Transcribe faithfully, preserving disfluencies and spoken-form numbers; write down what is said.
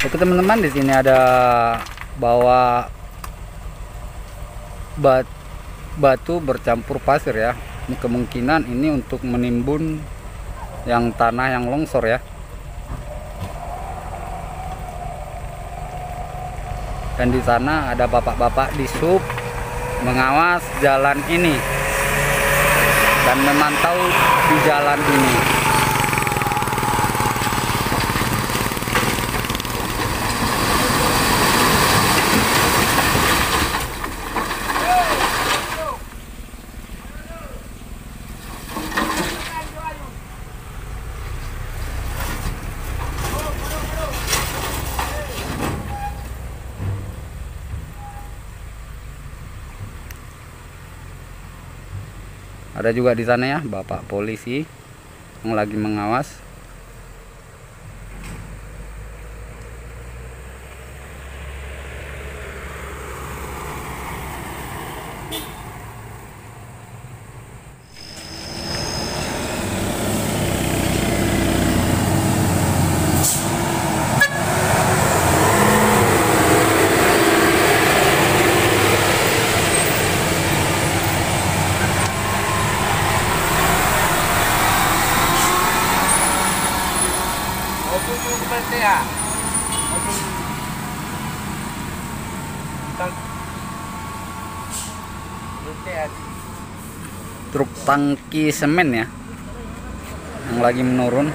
Oke teman-teman, di sini ada bawa bat, batu bercampur pasir ya. Ini kemungkinan ini untuk menimbun yang tanah yang longsor ya. Dan di sana ada bapak-bapak di sub mengawas jalan ini dan memantau di jalan ini. Ada juga di sana ya bapak polisi yang lagi mengawas. Truk tangki semen ya yang lagi menurun.